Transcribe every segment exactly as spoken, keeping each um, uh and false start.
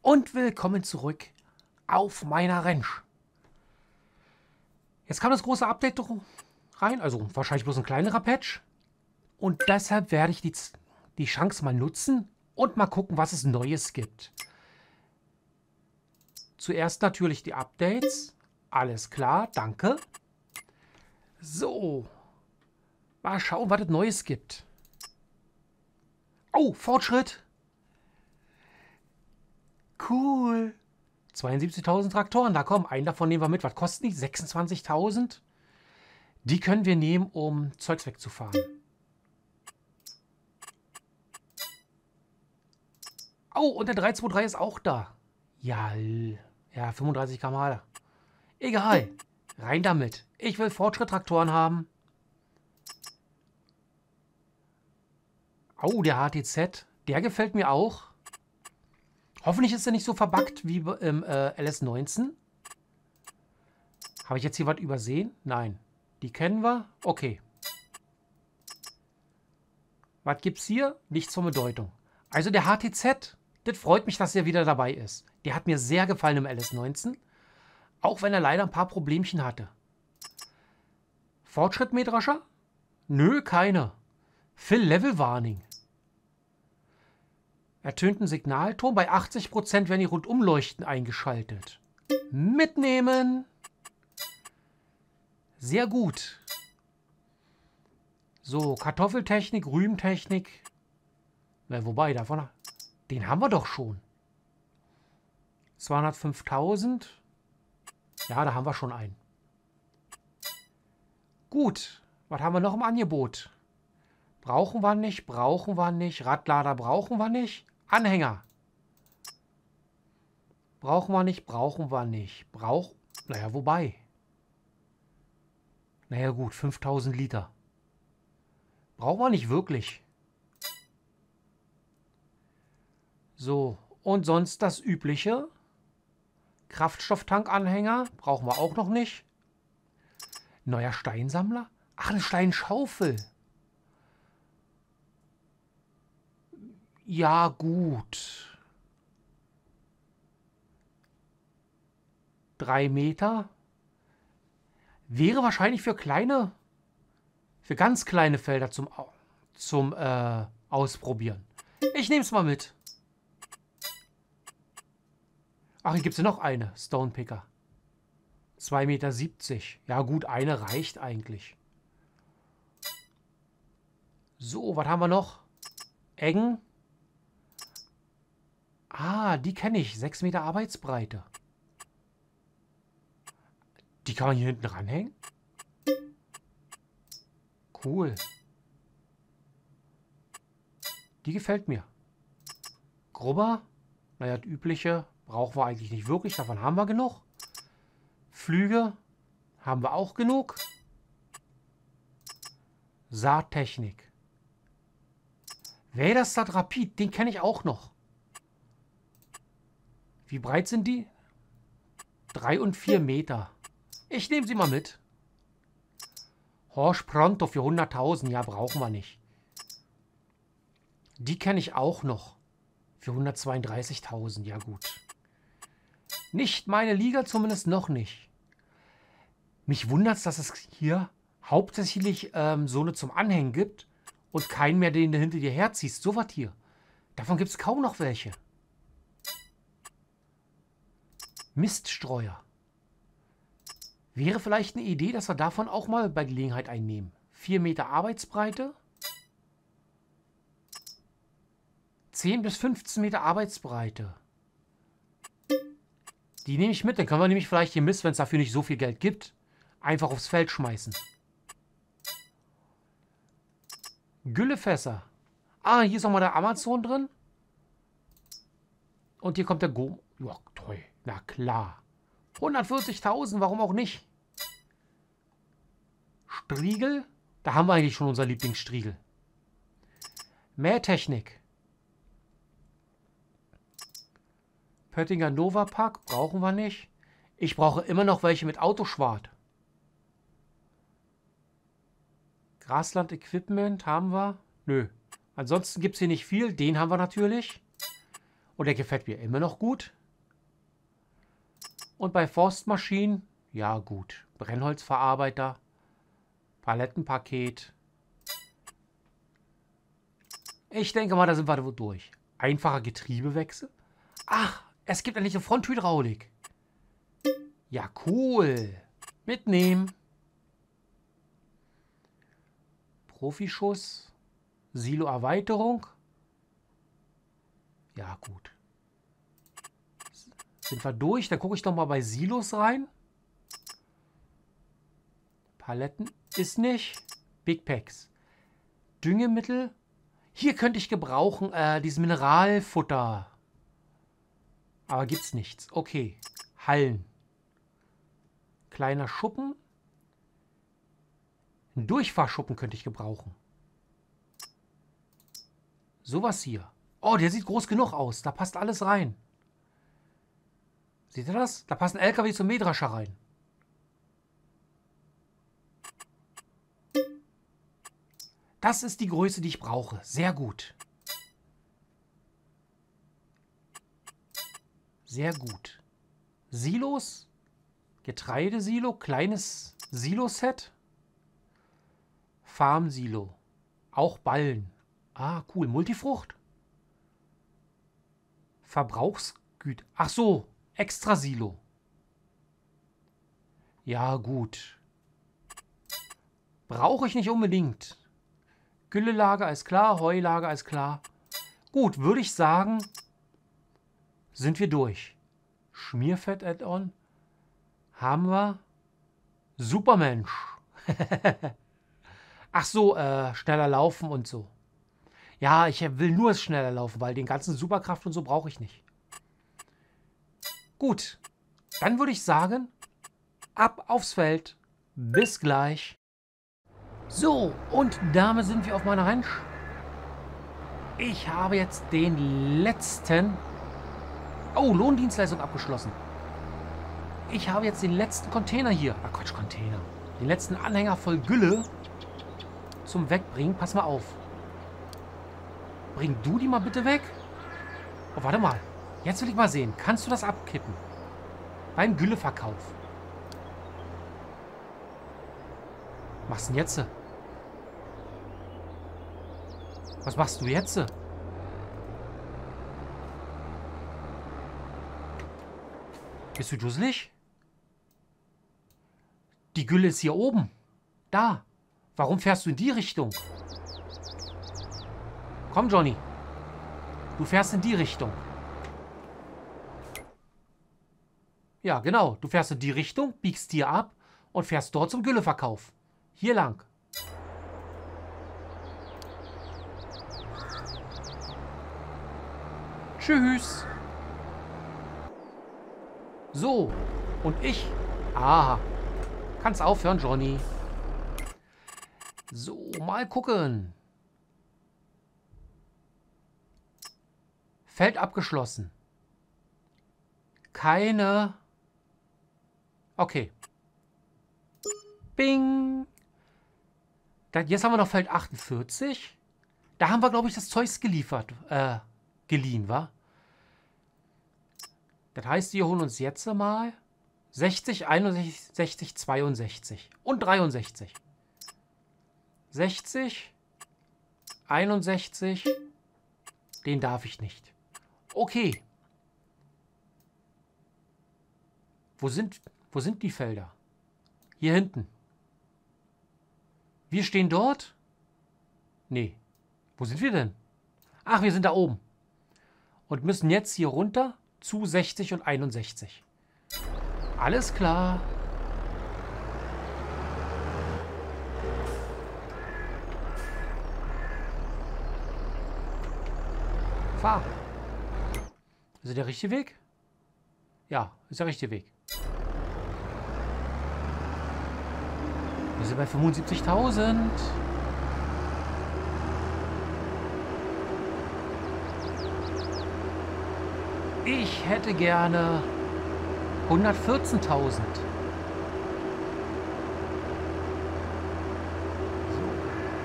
und willkommen zurück auf meiner Ranch. Jetzt kam das große Update rein, also wahrscheinlich bloß ein kleinerer Patch. Und deshalb werde ich die, die Chance mal nutzen und mal gucken, was es Neues gibt. Zuerst natürlich die Updates. Alles klar, danke. So. Mal schauen, was es Neues gibt. Oh, Fortschritt. Cool. zweiundsiebzigtausend Traktoren, da kommen. Einen davon nehmen wir mit. Was kosten die? sechsundzwanzigtausend? Die können wir nehmen, um Zeugs wegzufahren. Oh, und der drei zwei drei ist auch da. Ja, ja, fünfunddreißig Kilometer pro Stunde. Egal. Rein damit. Ich will Fortschritt-Traktoren haben. Oh, der H T Z. Der gefällt mir auch. Hoffentlich ist er nicht so verbuggt wie im äh, L S neunzehn. Habe ich jetzt hier was übersehen? Nein. Die kennen wir. Okay. Was gibt's hier? Nichts von Bedeutung. Also der H T Z, das freut mich, dass er wieder dabei ist. Der hat mir sehr gefallen im L S neunzehn. Auch wenn er leider ein paar Problemchen hatte. Fortschritt-Mähdrescher? Nö, keine. Fill-Level-Warning. Ertönten Signalton. Bei achtzig Prozent werden die Rundumleuchten eingeschaltet. Mitnehmen. Sehr gut. So, Kartoffeltechnik, Rübentechnik. Na, wobei, davon... Den haben wir doch schon. zweihundertfünftausend. Ja, da haben wir schon einen. Gut. Was haben wir noch im Angebot? Brauchen wir nicht, brauchen wir nicht. Radlader brauchen wir nicht. Anhänger. Brauchen wir nicht, brauchen wir nicht. Brauch... Naja, wobei. Naja gut, fünftausend Liter. Brauchen wir nicht wirklich. So, und sonst das Übliche. Kraftstofftankanhänger brauchen wir auch noch nicht. Neuer Steinsammler? Ach, eine Steinschaufel. Ja, gut. Drei Meter. Wäre wahrscheinlich für kleine, für ganz kleine Felder zum, zum äh, Ausprobieren. Ich nehme es mal mit. Ach, hier gibt es ja noch eine. Stonepicker. zwei Meter siebzig. Ja gut, eine reicht eigentlich. So, was haben wir noch? Eggen. Ah, die kenne ich. sechs Meter Arbeitsbreite. Die kann man hier hinten ranhängen? Cool. Die gefällt mir. Grubber. Naja, das übliche brauchen wir eigentlich nicht wirklich. Davon haben wir genug. Flüge haben wir auch genug. Saattechnik. Väderstad Rapid, den kenne ich auch noch. Wie breit sind die? Drei und vier Meter. Ich nehme sie mal mit. Horsch Pronto für hunderttausend. Ja, brauchen wir nicht. Die kenne ich auch noch. Für hundertzweiunddreißigtausend. Ja, gut. Nicht meine Liga, zumindest noch nicht. Mich wundert es, dass es hier hauptsächlich ähm, so eine zum Anhängen gibt und keinen mehr, den du hinter dir herziehst. So was hier. Davon gibt es kaum noch welche. Miststreuer. Wäre vielleicht eine Idee, dass wir davon auch mal bei Gelegenheit einnehmen. vier Meter Arbeitsbreite. zehn bis fünfzehn Meter Arbeitsbreite. Die nehme ich mit. Dann können wir nämlich vielleicht den Mist, wenn es dafür nicht so viel Geld gibt, einfach aufs Feld schmeißen. Güllefässer. Ah, hier ist nochmal der Amazon drin. Und hier kommt der Go. Ja, toll. Na klar. hundertvierzigtausend, warum auch nicht? Striegel. Da haben wir eigentlich schon unser Lieblingsstriegel. Mähtechnik. Pöttinger Nova Pack brauchen wir nicht. Ich brauche immer noch welche mit Autoschwart. Grasland Equipment haben wir. Nö. Ansonsten gibt es hier nicht viel. Den haben wir natürlich. Und der gefällt mir immer noch gut. Und bei Forstmaschinen, ja gut. Brennholzverarbeiter, Palettenpaket. Ich denke mal, da sind wir durch. Einfacher Getriebewechsel. Ach, es gibt endlich eine Fronthydraulik. Ja, cool. Mitnehmen. Profischuss. Silo-Erweiterung. Ja, gut. Sind wir durch? Dann gucke ich doch mal bei Silos rein. Paletten ist nicht. Big Packs. Düngemittel. Hier könnte ich gebrauchen, äh, dieses Mineralfutter. Aber gibt's nichts. Okay. Hallen. Kleiner Schuppen. Ein Durchfahrschuppen könnte ich gebrauchen. Sowas hier. Oh, der sieht groß genug aus. Da passt alles rein. Seht ihr das? Da passt ein L K W zum Mähdrescher rein. Das ist die Größe, die ich brauche. Sehr gut. Sehr gut. Silos. Getreidesilo. Kleines Silo-Set. Farmsilo. Auch Ballen. Ah, cool. Multifrucht. Verbrauchsgüter. Ach so. Extra Silo. Ja, gut. Brauche ich nicht unbedingt. Güllelager ist klar. Heulager ist klar. Gut, würde ich sagen, sind wir durch. Schmierfett-Add-on. Haben wir. Supermensch. Ach so, äh, schneller laufen und so. Ja, ich will nur schneller laufen, weil den ganzen Superkraft und so brauche ich nicht. Gut, dann würde ich sagen, ab aufs Feld. Bis gleich. So, und damit sind wir auf meiner Ranch. Ich habe jetzt den letzten... Oh, Lohndienstleistung abgeschlossen. Ich habe jetzt den letzten Container hier. Ach Quatsch, Container. Den letzten Anhänger voll Gülle zum Wegbringen. Pass mal auf. Bring du die mal bitte weg. Oh, warte mal. Jetzt will ich mal sehen. Kannst du das abkippen? Beim Gülleverkauf. Was machst du denn jetzt? Was machst du jetzt? Bist du dusselig? Die Gülle ist hier oben. Da. Warum fährst du in die Richtung? Komm, Johnny. Du fährst in die Richtung. Ja, genau. Du fährst in die Richtung, biegst hier ab und fährst dort zum Gülleverkauf. Hier lang. Tschüss. So. Und ich. Aha. Kannst aufhören, Johnny. So, mal gucken. Feld abgeschlossen. Keine... Okay. Bing. Da, jetzt haben wir noch Feld achtundvierzig. Da haben wir, glaube ich, das Zeugs geliefert. Äh, geliehen, wa? Das heißt, wir holen uns jetzt mal sechzig, einundsechzig, zweiundsechzig und dreiundsechzig. sechzig, einundsechzig. Den darf ich nicht. Okay. Wo sind, wo sind die Felder? Hier hinten. Wir stehen dort? Nee. Wo sind wir denn? Ach, wir sind da oben. Und müssen jetzt hier runter zu sechzig und einundsechzig. Alles klar. Fahr. Ist das der richtige Weg? Ja, ist der richtige Weg. Wir sind bei fünfundsiebzigtausend. Ich hätte gerne hundertvierzehntausend.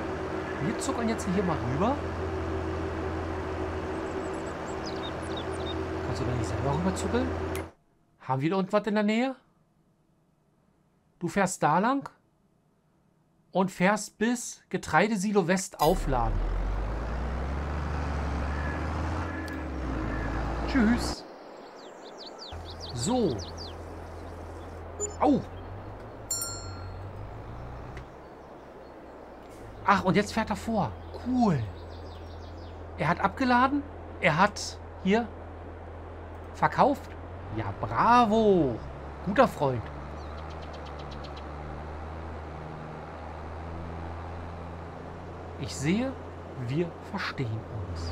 So. Wir zuckern jetzt hier mal rüber. Kannst du da nicht selber rüberzuckeln? Haben wir da irgendwas in der Nähe? Du fährst da lang und fährst bis Getreidesilo West aufladen. Tschüss. So. Au. Ach, und jetzt fährt er vor. Cool. Er hat abgeladen. Er hat hier verkauft. Ja, bravo. Guter Freund. Ich sehe, wir verstehen uns.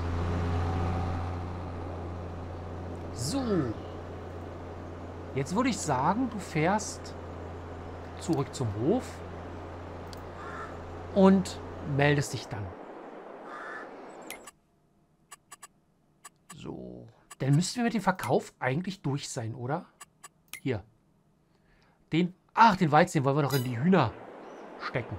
So. Jetzt würde ich sagen, du fährst zurück zum Hof und meldest dich dann. So. Dann müssten wir mit dem Verkauf eigentlich durch sein, oder? Hier. Den. Ach, den Weizen wollen wir noch in die Hühner stecken.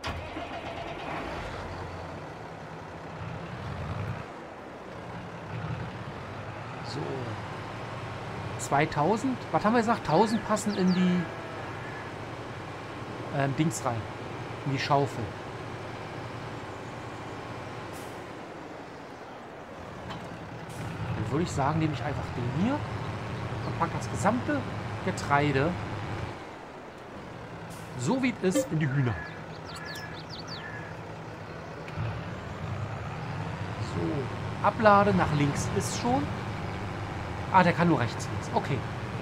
So. zweitausend. Was haben wir gesagt? tausend passen in die ähm, Dings rein. In die Schaufel. Dann würde ich sagen, nehme ich einfach den hier und packe das gesamte Getreide, so wie es ist, in die Hühner. So. Ablade nach links ist schon. Ah, der kann nur rechts links. Okay.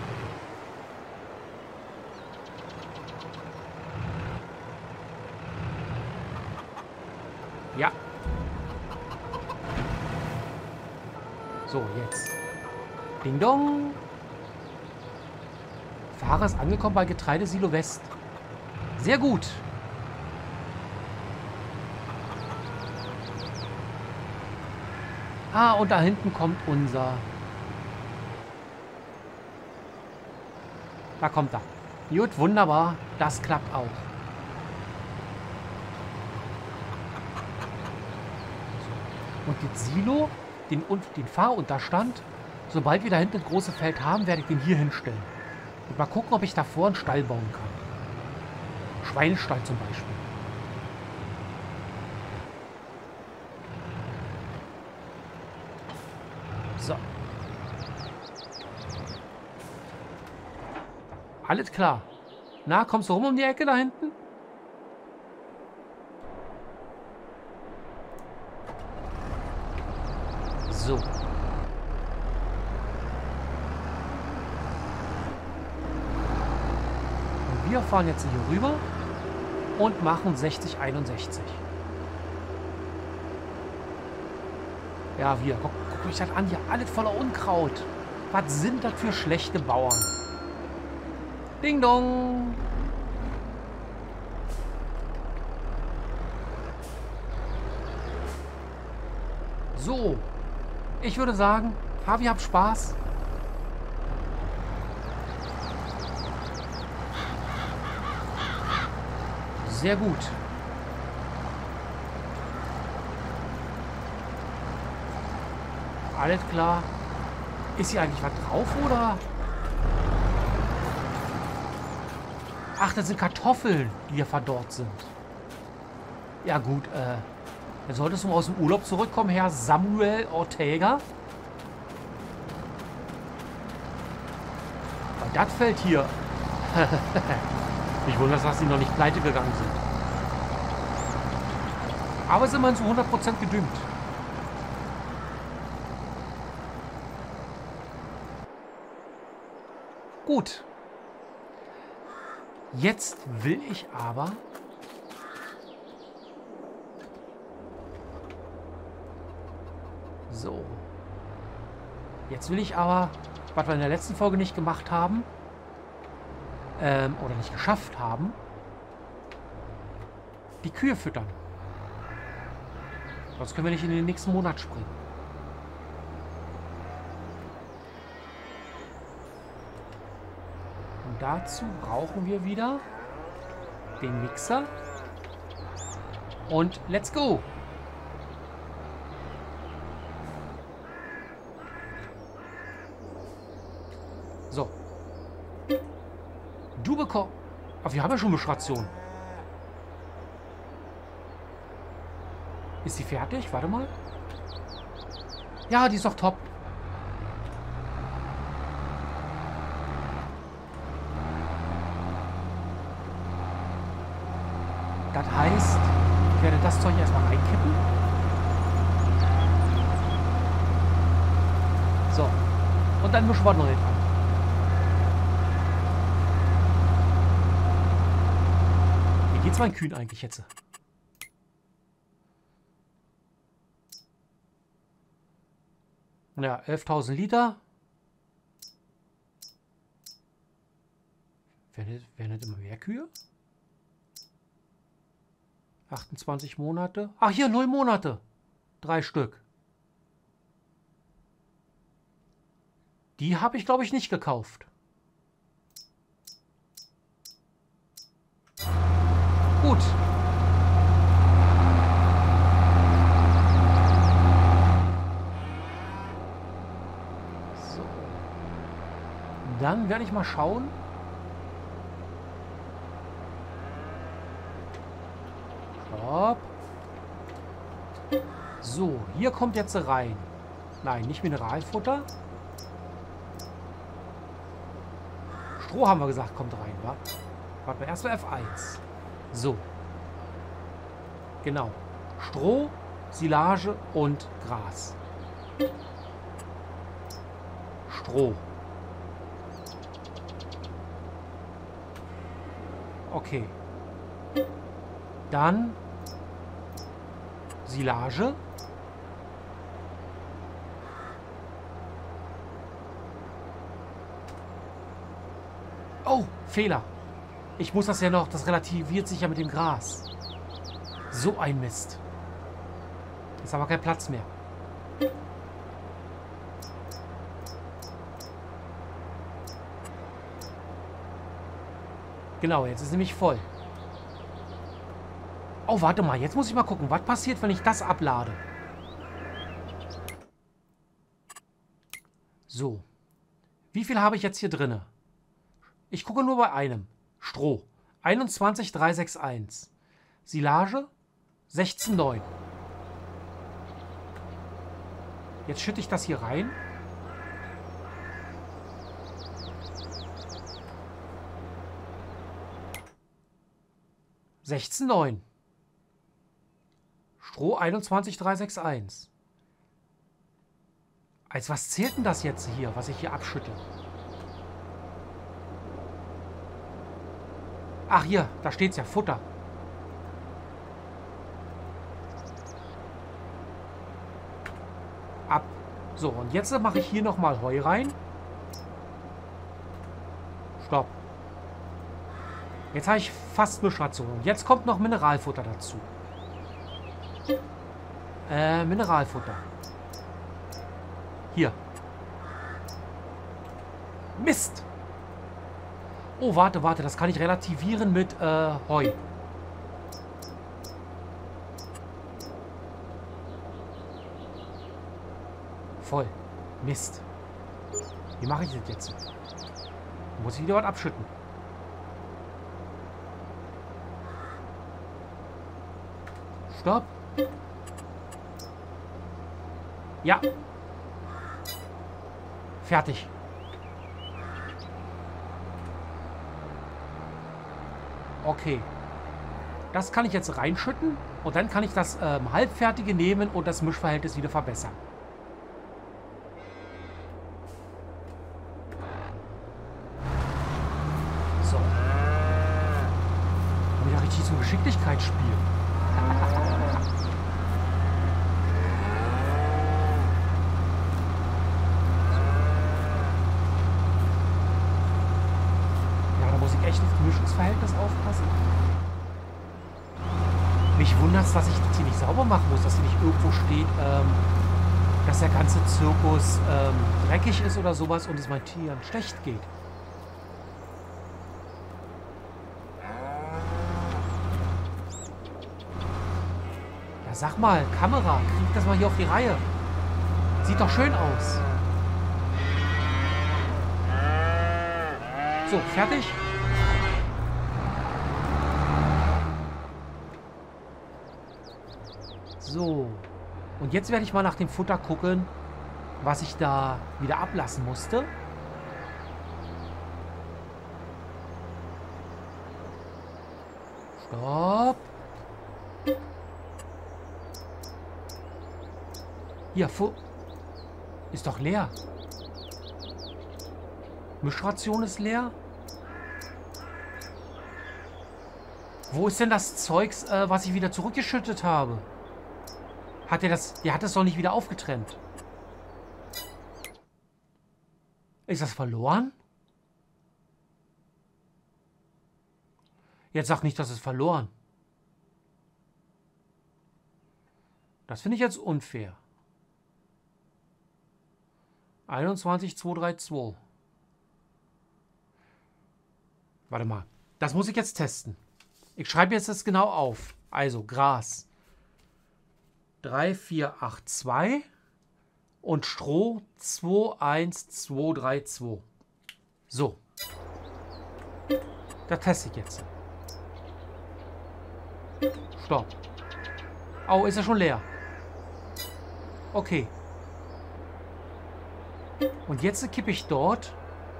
Ja. So, jetzt. Ding dong. Fahrer ist angekommen bei Getreidesilo West. Sehr gut. Ah, und da hinten kommt unser... Da kommt er. Gut, wunderbar. Das klappt auch. Und den Silo, den, den Fahrunterstand, sobald wir da hinten das große Feld haben, werde ich den hier hinstellen. Und mal gucken, ob ich davor einen Stall bauen kann. Schweinestall zum Beispiel. So. Alles klar. Na, kommst du rum um die Ecke da hinten? So. Und wir fahren jetzt hier rüber und machen sechzig einundsechzig. Ja, wir. Guck, guck mich das an. Hier alles voller Unkraut. Was sind das für schlechte Bauern? Ding dong. So. Ich würde sagen, Javi, hab Spaß. Sehr gut. Alles klar. Ist hier eigentlich was drauf, oder? Ach, das sind Kartoffeln, die hier verdorrt sind. Ja gut, äh... Dann solltest du mal aus dem Urlaub zurückkommen, Herr Samuel Ortega. Weil das Feld hier... Ich wundere, dass die noch nicht pleite gegangen sind. Aber es ist immerhin zu hundert Prozent gedüngt. Gut. Jetzt will ich aber... So. Jetzt will ich aber, was wir in der letzten Folge nicht gemacht haben, ähm, oder nicht geschafft haben, die Kühe füttern. Sonst können wir nicht in den nächsten Monat springen. Und dazu brauchen wir wieder den Mixer. Und let's go! So. Du bekommst... Ach, wir haben ja schon Mischration. Ist sie fertig? Warte mal. Ja, die ist doch top. Das heißt, ich werde das Zeug erstmal reinkippen. So. Und dann mischen wir neu dran. Wie geht's meinen Kühen eigentlich jetzt? Ja, elftausend Liter. Werden nicht immer mehr Kühe? achtundzwanzig Monate. Ach, hier, null Monate. Drei Stück. Die habe ich, glaube ich, nicht gekauft. Gut. So. Dann werde ich mal schauen. Stopp. So, hier kommt jetzt rein. Nein, nicht Mineralfutter. Stroh haben wir gesagt, kommt rein, wa? Warte mal, erstmal F eins. So. Genau. Stroh, Silage und Gras. Stroh. Okay. Dann Silage. Oh, Fehler. Ich muss das ja noch, das relativiert sich ja mit dem Gras. So ein Mist. Ist aber kein Platz mehr. Genau, jetzt ist nämlich voll. Oh, warte mal, jetzt muss ich mal gucken, was passiert, wenn ich das ablade. So. Wie viel habe ich jetzt hier drin? Ich gucke nur bei einem. Stroh. einundzwanzig Komma dreihundertseinundsechzig. Silage. sechzehn Komma neun. Jetzt schütte ich das hier rein. sechzehn Komma neun. Stroh einundzwanzig Komma dreihundertseinundsechzig. Als was zählt denn das jetzt hier, was ich hier abschütte? Ach, hier, da steht es ja, Futter. Ab. So, und jetzt mache ich hier nochmal Heu rein. Stopp. Jetzt habe ich fast Mischration. Jetzt kommt noch Mineralfutter dazu. Äh, Mineralfutter. Hier. Mist! Oh, warte, warte, das kann ich relativieren mit äh, Heu. Voll. Mist. Wie mache ich das jetzt? Muss ich wieder was abschütten. Stopp. Ja. Fertig. Okay. Das kann ich jetzt reinschütten und dann kann ich das ähm, Halbfertige nehmen und das Mischverhältnis wieder verbessern. So. Wieder richtig so ein Geschicklichkeitsspiel. Ja, da muss ich echt auf das Mischungsverhältnis aufpassen. Mich wundert es, dass ich das hier nicht sauber machen muss, dass hier nicht irgendwo steht, ähm, dass der ganze Zirkus ähm, dreckig ist oder sowas und es meinen Tieren schlecht geht. Ja, sag mal, Kamera, krieg das mal hier auf die Reihe. Sieht doch schön aus. So, fertig. So. Und jetzt werde ich mal nach dem Futter gucken, was ich da wieder ablassen musste. Stopp. Hier, Fu ist doch leer. Mischration ist leer. Wo ist denn das Zeugs, äh, was ich wieder zurückgeschüttet habe? Hat der das... Der hat es doch nicht wieder aufgetrennt. Ist das verloren? Jetzt sag nicht, das ist verloren. Das finde ich jetzt unfair. einundzwanzig zweihundertzweiunddreißig. Warte mal. Das muss ich jetzt testen. Ich schreibe jetzt das genau auf. Also Gras. drei vier acht zwei und Stroh zwei eins zwei drei zwei. So. Das teste ich jetzt. Stopp. Oh, ist er schon leer. Okay. Und jetzt kippe ich dort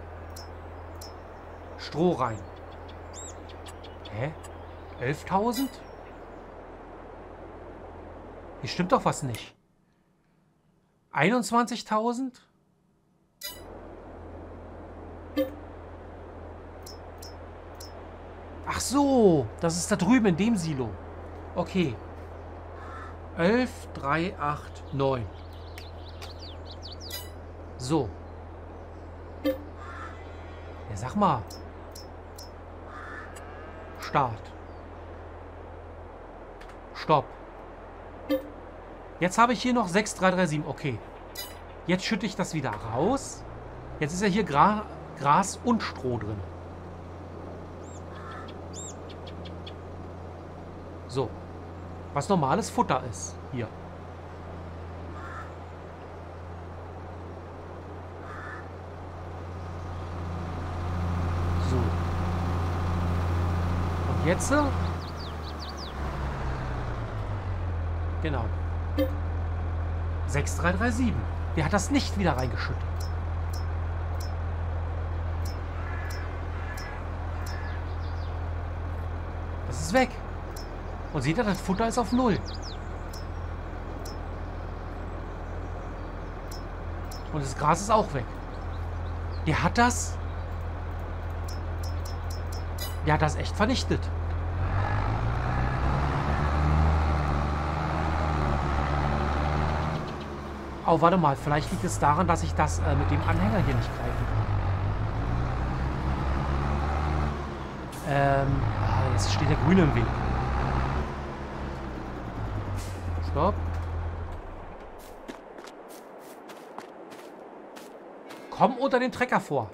Stroh rein. Hä? elftausend? Hier stimmt doch was nicht. einundzwanzigtausend? Ach so, das ist da drüben in dem Silo. Okay. elf, drei, acht, neun. So. Ja, sag mal. Start. Stopp. Jetzt habe ich hier noch sechs drei drei sieben. Okay. Jetzt schütte ich das wieder raus. Jetzt ist ja hier Gra Gras und Stroh drin. So. Was normales Futter ist. Hier. So. Und jetzt... Genau. sechs drei drei sieben. Der hat das nicht wieder reingeschüttet. Das ist weg. Und seht ihr, das Futter ist auf null. Und das Gras ist auch weg. Der hat das... Der hat das echt vernichtet. Oh, warte mal. Vielleicht liegt es daran, dass ich das äh, mit dem Anhänger hier nicht greifen kann. Ähm, ah, jetzt steht der Grüne im Weg. Stopp. Komm unter den Trecker vor.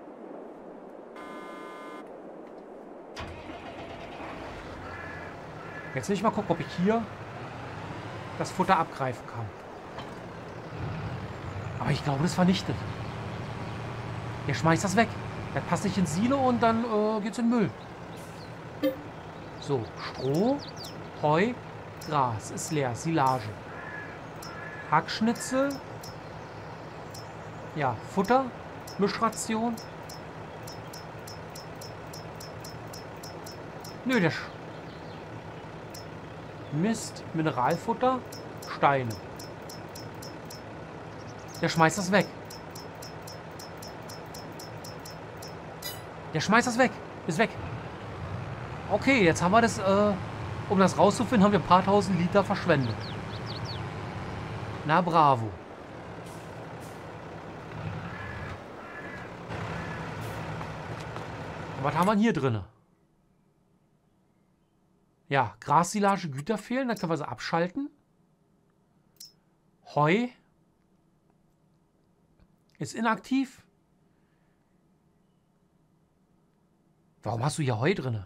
Jetzt will ich mal gucken, ob ich hier das Futter abgreifen kann. Aber ich glaube, das ist vernichtet. Der schmeißt das weg. Der passt nicht ins Silo und dann äh, geht's in den Müll. So, Stroh, Heu, Gras ist leer, Silage. Hackschnitzel. Ja, Futter, Mischration. Nö, der Sch Mist, Mineralfutter, Steine. Der schmeißt das weg. Der schmeißt das weg. Ist weg. Okay, jetzt haben wir das, äh, um das rauszufinden, haben wir ein paar tausend Liter verschwendet. Na bravo. Und was haben wir denn hier drin? Ja, Grassilage, Güter fehlen, dann können wir sie abschalten. Heu ist inaktiv. Warum hast du hier Heu drin?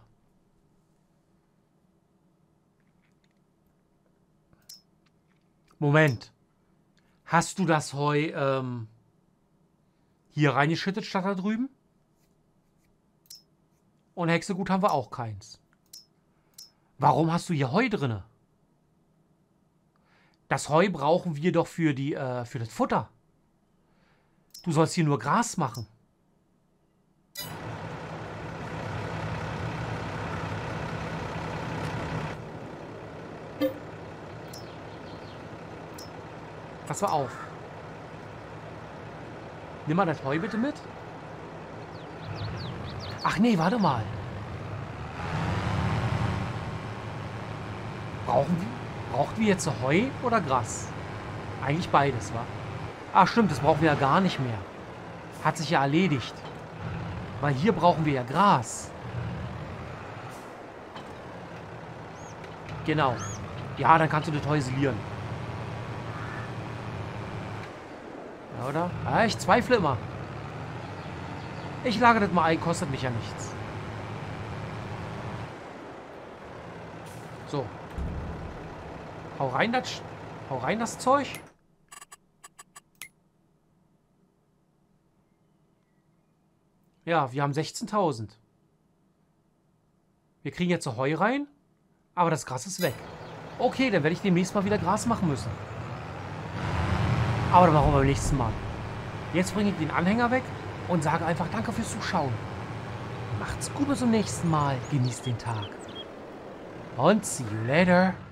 Moment. Hast du das Heu ähm, hier reingeschüttet statt da drüben? Und Hexegut haben wir auch keins. Warum hast du hier Heu drinne? Das Heu brauchen wir doch für, die, äh, für das Futter. Du sollst hier nur Gras machen. Pass mal auf. Nimm mal das Heu bitte mit. Ach nee, warte mal. Brauchen wir, brauchen wir jetzt Heu oder Gras? Eigentlich beides, wa? Ach stimmt, das brauchen wir ja gar nicht mehr. Hat sich ja erledigt. Weil hier brauchen wir ja Gras. Genau. Ja, dann kannst du das Heu isolieren. Ja, oder? Ja, ich zweifle immer. Ich lage das mal ein, kostet mich ja nichts. So. Hau rein das, hau rein das Zeug. Ja, wir haben sechzehntausend. Wir kriegen jetzt Heu rein, aber das Gras ist weg. Okay, dann werde ich demnächst mal wieder Gras machen müssen. Aber dann machen wir beim nächsten Mal. Jetzt bringe ich den Anhänger weg und sage einfach Danke fürs Zuschauen. Macht's gut bis zum nächsten Mal. Genießt den Tag. Und see you later.